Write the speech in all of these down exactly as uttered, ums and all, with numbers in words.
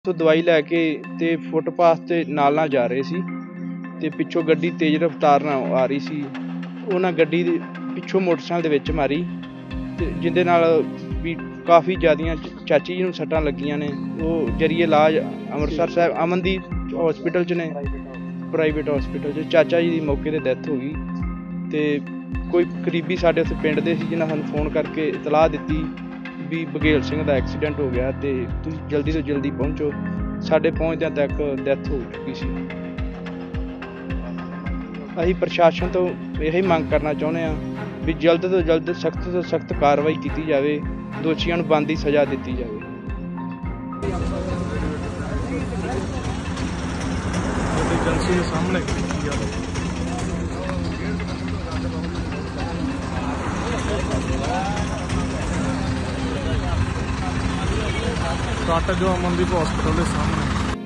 ਤੋਂ ਦਵਾਈ ਲੈ ਕੇ ਤੇ ਫੁੱਟਪਾਥ ਤੇ ਨਾਲ ਨਾਲ ਜਾ ਰਹੇ ਸੀ ਤੇ ਪਿੱਛੋਂ ਗੱਡੀ ਤੇਜ਼ ਰਫ਼ਤਾਰ ਨਾਲ ਆ ਰਹੀ ਸੀ। ਉਹਨਾਂ ਗੱਡੀ ਦੇ ਪਿੱਛੋਂ ਮੋਟਰਸਾਈਕਲ ਦੇ ਵਿੱਚ ਮਾਰੀ ਤੇ ਜਿਹਦੇ ਨਾਲ ਵੀ ਕਾਫੀ ਜ਼ਿਆਦੀਆਂ ਚਾਚੀ ਜੀ ਨੂੰ ਸੱਟਾਂ ਲੱਗੀਆਂ ਨੇ। ਉਹ ਜਰੀਏ ਇਲਾਜ ਅੰਮ੍ਰਿਤਸਰ ਸਾਹਿਬ ਅਮਨਦੀਪ ਹੌਸਪੀਟਲ 'ਚ ਨੇ, ਪ੍ਰਾਈਵੇਟ ਹੌਸਪੀਟਲ 'ਚ। ਚਾਚਾ ਜੀ ਦੀ ਮੌਕੇ 'ਤੇ ਡੈਥ ਹੋ ਗਈ ਤੇ ਕੋਈ ਕਰੀਬੀ ਸਾਡੇ ਉੱਥੇ ਪਿੰਡ ਦੇ ਸੀ ਜਿਹਨਾਂ ਸਾਨੂੰ ਫੋਨ ਕਰਕੇ ਇਤਲਾਹ ਦਿੱਤੀ ਵੀ ਬਘੇਲ ਸਿੰਘ ਦਾ ਐਕਸੀਡੈਂਟ ਹੋ ਗਿਆ ਤੇ ਤੁਸੀਂ ਜਲਦੀ ਤੋਂ ਜਲਦੀ ਪਹੁੰਚੋ। ਸਾਡੇ ਪਹੁੰਚਦਿਆਂ ਤੱਕ ਡੈਥ ਹੋ ਚੁੱਕੀ ਸੀ। ਅਸੀਂ ਪ੍ਰਸ਼ਾਸਨ ਤੋਂ ਇਹੀ ਮੰਗ ਕਰਨਾ ਚਾਹੁੰਦੇ ਹਾਂ ਵੀ ਜਲਦ ਤੋਂ ਜਲਦ ਸਖਤ ਤੋਂ ਸਖਤ ਕਾਰਵਾਈ ਕੀਤੀ ਜਾਵੇ, ਦੋਸ਼ੀਆਂ ਨੂੰ ਬਣਦੀ ਸਜ਼ਾ ਦਿੱਤੀ ਜਾਵੇ। ਏਜੰਸੀ ਦੇ ਸਾਹਮਣੇ ਕੱਟ ਜੋ ਅਮਨਦੀਪ ਹਸਪਤਾਲ ਦੇ ਸਾਹਮਣੇ।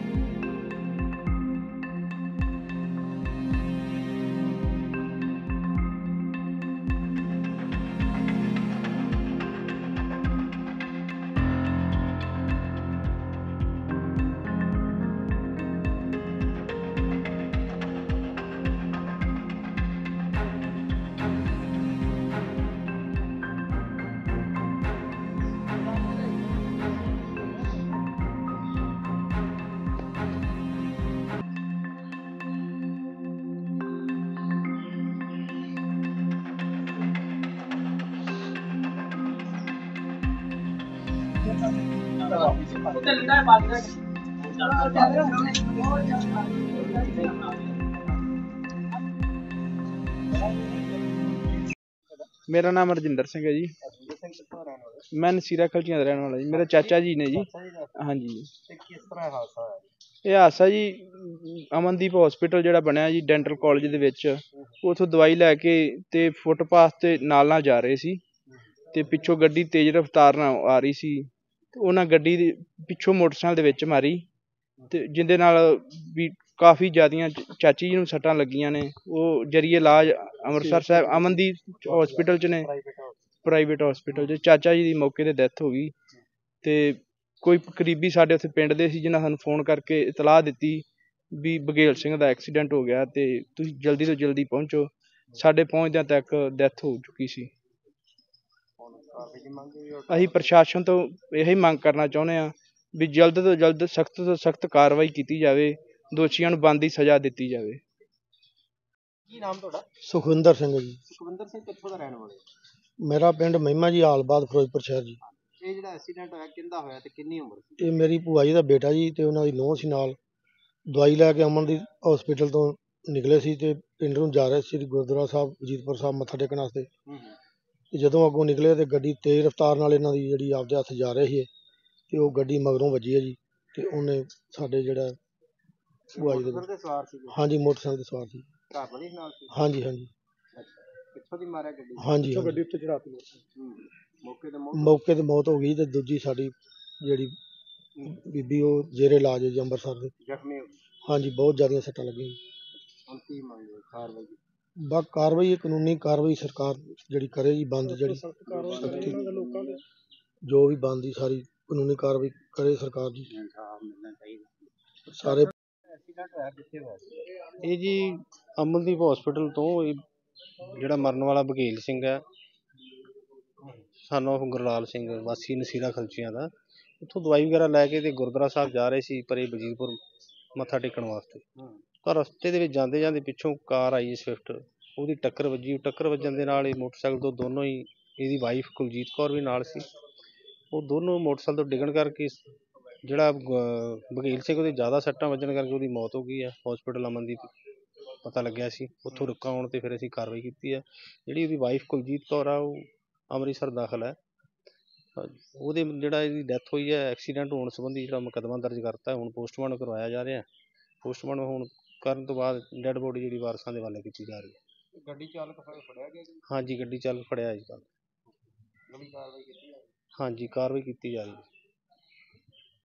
ਮੇਰਾ ਨਾਮ ਰਜਿੰਦਰ ਸਿੰਘ है जी। मैं नसीरा खलचियां ਦਾ रहने वाला जी। मेरे चाचा जी ने जी। हाँ जी। ਇਹ ਹਾਦਸਾ ਜੀ ਅਮਨਦੀਪ ਹੌਸਪੀਟਲ ਜਿਹੜਾ ਬਣਿਆ ਜੀ ਡੈਂਟਲ ਕਾਲਜ ਦੇ ਵਿੱਚ, ਉੱਥੋਂ ਦਵਾਈ ਲੈ ਕੇ ਤੇ ਫੁੱਟਪਾਥ ਤੇ ਨਾਲ ਨਾਲ ਜਾ ਰਹੇ ਸੀ ਤੇ ਪਿੱਛੋਂ ਗੱਡੀ ਤੇਜ਼ ਰਫ਼ਤਾਰ ਨਾਲ ਆ ਰਹੀ ਸੀ। ਉਹਨਾਂ ਗੱਡੀ ਦੇ ਪਿੱਛੋਂ ਮੋਟਰਸਾਈਕਲ ਦੇ ਵਿੱਚ ਮਾਰੀ ਤੇ ਜਿਹਦੇ ਨਾਲ ਵੀ ਕਾਫੀ ਜ਼ਿਆਦੀਆਂ ਚਾਚੀ ਜੀ ਨੂੰ ਸੱਟਾਂ ਲੱਗੀਆਂ ਨੇ। ਉਹ ਜਰੀਏ ਇਲਾਜ ਅੰਮ੍ਰਿਤਸਰ ਸਾਹਿਬ ਅਮਨਦੀਪ ਹੌਸਪੀਟਲ 'ਚ ਨੇ, ਪ੍ਰਾਈਵੇਟ ਹੌਸਪੀਟਲ 'ਚ। ਚਾਚਾ ਜੀ ਦੀ ਮੌਕੇ 'ਤੇ ਡੈਥ ਹੋ ਗਈ ਤੇ ਕੋਈ ਕਰੀਬੀ ਸਾਡੇ ਉੱਥੇ ਪਿੰਡ ਦੇ ਸੀ ਜਿਹਨਾਂ ਸਾਨੂੰ ਫੋਨ ਕਰਕੇ ਇਤਲਾਹ ਦਿੱਤੀ ਵੀ ਬਘੇਲ ਸਿੰਘ ਦਾ ਐਕਸੀਡੈਂਟ ਹੋ ਗਿਆ ਤੇ ਤੁਸੀਂ ਜਲਦੀ ਤੋਂ ਜਲਦੀ ਪਹੁੰਚੋ। ਸਾਡੇ ਪਹੁੰਚਦਿਆਂ ਤੱਕ ਡੈਥ ਹੋ ਚੁੱਕੀ ਸੀ। ਅਸੀਂ ਪ੍ਰਸ਼ਾਸਨ ਤੋਂ ਇਹੀ ਮੰਗ ਕਰਨਾ ਚਾਹੁੰਦੇ ਹਾਂ ਵੀ ਜਲਦ ਤੋਂ ਜਲਦ ਸਖਤ ਤੋਂ ਸਖਤ ਕਾਰਵਾਈ ਕੀਤੀ ਜਾਵੇ, ਦੋਸ਼ੀਆਂ ਨੂੰ ਬਣਦੀ ਸਜ਼ਾ ਦਿੱਤੀ ਜਾਵੇ। ਕੀ ਨਾਮ ਤੁਹਾਡਾ? ਸੁਖਵਿੰਦਰ ਸਿੰਘ ਜੀ। ਸੁਖਵਿੰਦਰ ਸਿੰਘ ਕਿੱਥੋਂ ਦਾ ਰਹਿਣ ਵਾਲੇ? ਮੇਰਾ ਪਿੰਡ ਮਹਿਮਾ ਜੀ, ਆਲਬਾਦ, ਫਿਰੋਜ਼ਪੁਰ ਸ਼ਹਿਰ ਜੀ। ਇਹ ਜਿਹੜਾ ਐਕਸੀਡੈਂਟ ਹੋਇਆ ਕਿੰਦਾ ਹੋਇਆ ਤੇ ਕਿੰਨੀ ਉਮਰ ਸੀ? ਇਹ ਮੇਰੀ ਭੂਆ ਜੀ ਦਾ ਬੇਟਾ ਜੀ ਤੇ ਉਹਨਾਂ ਦੀ ਨੂੰਹ ਸੀ ਨਾਲ। ਦਵਾਈ ਲੈ ਕੇ ਅਮਨਦੀਪ ਹਸਪੀਟਲ ਤੋਂ ਨਿਕਲੇ ਸੀ ਤੇ ਪਿੰਡ ਨੂੰ ਜਾ ਰਹੇ ਸੀ ਗੁਰਦੁਆਰਾ ਸਾਹਿਬ ਵਜੀਦਪੁਰ ਸਾਹਿਬ ਮੱਥਾ ਟੇਕਣ ਵਾਸਤੇ। ਤੇ ਜਦੋਂ ਅੱਗੋਂ ਨਿਕਲੇ ਤੇ ਗੱਡੀ ਤੇਜ਼ ਰਫ਼ਤਾਰ ਨਾਲ ਇਹਨਾਂ ਦੀ ਜਿਹੜੀ ਆਪਦੇ ਹੱਥ ਜਾ ਰਹੀ ਹੈ ਤੇ ਉਹ ਗੱਡੀ ਮਗਰੋਂ ਵੱਜੀ ਹੈ ਜੀ ਤੇ ਉਹਨੇ ਸਾਡੇ ਜਿਹੜਾ ਭੂਆ ਜੀ ਦੇ ਹਾਂਜੀ ਮੋਟਰਸਾਈਕਲ ਤੇ ਸਵਾਰ ਸੀ। ਘਰ ਵਾਲੀ ਨਾਲ ਸੀ? ਹਾਂਜੀ ਹਾਂਜੀ। ਕਿੱਥੋਂ ਦੀ ਮਾਰਿਆ ਗੱਡੀ? ਹਾਂਜੀ ਗੱਡੀ ਉੱਤੇ ਚੜਾਤੀ। ਮੌਕੇ ਤੇ ਮੌਤ ਮੌਕੇ ਤੇ ਮੌਤ ਹੋ ਗਈ ਤੇ ਦੂਜੀ ਸਾਡੀ ਜਿਹੜੀ ਬੀਬੀ ਉਹ ਜੇਰੇ ਇਲਾਜ ਹੈ ਜੀ ਅੰਮ੍ਰਿਤਸਰ ਦੇ। ਜ਼ਖਮੀ ਹੋ? ਹਾਂਜੀ, ਬਹੁਤ ਜ਼ਿਆਦੀਆਂ ਸੱਟਾਂ ਲੱਗੀਆਂ। ਹੁਣ ਕੀ ਮੰਗ ਹੈ ਕਾਰਵਾਈ? ਬਸ ਕਾਰਵਾਈ, ਕਾਨੂੰਨੀ ਕਾਰਵਾਈ ਸਰਕਾਰ ਜਿਹੜੀ ਕਰੇ ਜੀ, ਬੰਦ ਜਿਹੜੀ ਜੋ ਵੀ ਬਣਦੀ ਸਾਰੀ ਕਾਨੂੰਨੀ ਕਾਰਵਾਈ ਕਰੇ ਸਰਕਾਰ ਜੀ। ਸਾਰੇ ਇਹ ਜੀ ਅਮਨਦੀਪ ਹੌਸਪੀਟਲ ਤੋਂ ਇਹ ਜਿਹੜਾ ਮਰਨ ਵਾਲਾ ਬਘੇਲ ਸਿੰਘ ਹੈ, ਸਾਨੂੰ ਗੁਰਲਾਲ ਸਿੰਘ ਵਾਸੀ ਨਸੀਰਾ ਖਲਚੀਆਂ ਦਾ, ਉੱਥੋਂ ਦਵਾਈ ਵਗੈਰਾ ਲੈ ਕੇ ਤੇ ਗੁਰਦੁਆਰਾ ਸਾਹਿਬ ਜਾ ਰਹੇ ਸੀ ਪਰੇ ਵਜੀਦਪੁਰ ਮੱਥਾ ਟੇਕਣ ਵਾਸਤੇ। ਤਾਂ ਰਸਤੇ ਦੇ ਵਿੱਚ ਜਾਂਦੇ ਜਾਂਦੇ ਪਿੱਛੋਂ ਕਾਰ ਆਈ ਸਵਿਫਟ, ਉਹਦੀ ਟੱਕਰ ਵੱਜੀ। ਟੱਕਰ ਵੱਜਣ ਦੇ ਨਾਲ ਇਹ ਮੋਟਰਸਾਈਕਲ ਤੋਂ ਦੋਨੋਂ ਹੀ, ਇਹਦੀ ਵਾਈਫ ਕੁਲਜੀਤ ਕੌਰ ਵੀ ਨਾਲ ਸੀ, ਉਹ ਦੋਨੋਂ ਮੋਟਰਸਾਈਕਲ ਤੋਂ ਡਿੱਗਣ ਕਰਕੇ ਜਿਹੜਾ ਬਘੇਲ ਸਿੰਘ ਉਹਦੇ ਜ਼ਿਆਦਾ ਸੱਟਾਂ ਵੱਜਣ ਕਰਕੇ ਉਹਦੀ ਮੌਤ ਹੋ ਗਈ ਹੈ। ਹੌਸਪੀਟਲ ਅਮਨਦੀਪ ਪਤਾ ਲੱਗਿਆ ਸੀ। ਉੱਥੋਂ ਰੁਕਾ ਆਉਣ 'ਤੇ ਫਿਰ ਅਸੀਂ ਕਾਰਵਾਈ ਕੀਤੀ ਹੈ। ਜਿਹੜੀ ਉਹਦੀ ਵਾਈਫ ਕੁਲਜੀਤ ਕੌਰ ਆ ਉਹ ਅੰਮ੍ਰਿਤਸਰ ਦਾਖਲ ਹੈ। ਉਹਦੇ ਜਿਹੜਾ ਇਹਦੀ ਡੈਥ ਹੋਈ ਹੈ ਐਕਸੀਡੈਂਟ ਹੋਣ ਸੰਬੰਧੀ ਜਿਹੜਾ ਮੁਕੱਦਮਾ ਦਰਜ ਕਰਤਾ, ਹੁਣ ਪੋਸਟਮਾਰਟਮ ਕਰਵਾਇਆ ਜਾ ਰਿਹਾ। ਪੋਸਟਮਾਰਟਮ ਹੁਣ ਕਰਨ ਤੋਂ ਬਾਅਦ ਡੈਡ ਬੋਡੀ ਜਿਹੜੀ ਵਾਰਸਾਂ ਦੇ ਹਵਾਲੇ ਕੀਤੀ ਜਾ ਰਹੀ ਹੈ। ਗੱਡੀ ਚਾਲਕ ਫੜਿਆ ਗਿਆ? ਹਾਂਜੀ, ਗੱਡੀ ਚਾਲਕ ਫੜਿਆ ਅੱਜ ਕੱਲ੍ਹ। ਹਾਂਜੀ, ਕਾਰਵਾਈ ਕੀਤੀ ਜਾ ਰਹੀ ਹੈ।